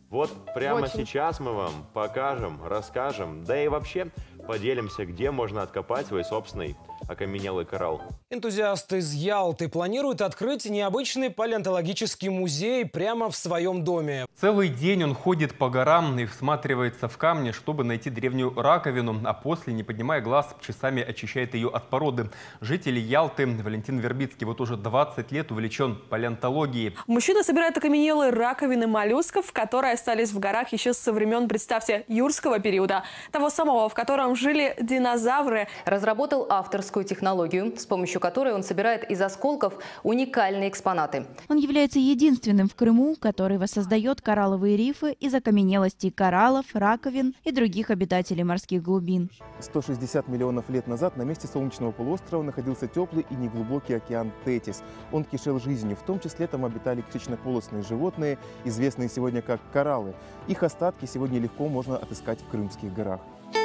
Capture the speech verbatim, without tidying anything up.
Вот прямо Очень. сейчас мы вам покажем, расскажем, да и вообще поделимся, где можно откопать свой собственный окаменелый коралл. Энтузиасты из Ялты планируют открыть необычный палеонтологический музей прямо в своем доме. Целый день он ходит по горам и всматривается в камни, чтобы найти древнюю раковину, а после, не поднимая глаз, часами очищает ее от породы. Житель Ялты Валентин Вербицкий вот уже двадцать лет увлечен палеонтологией. Мужчина собирает окаменелые раковины моллюсков, которые остались в горах еще со времен, представьте, юрского периода. Того самого, в котором жили динозавры. Разработал авторскую технологию, с помощью которой он собирает из осколков уникальные экспонаты. Он является единственным в Крыму, который воссоздает коралловые рифы из окаменелостей кораллов, раковин и других обитателей морских глубин. сто шестьдесят миллионов лет назад на месте Солнечного полуострова находился теплый и неглубокий океан Тетис. Он кишел жизнью, в том числе там обитали крючнополосные животные, известные сегодня как кораллы. Их остатки сегодня легко можно отыскать в Крымских горах.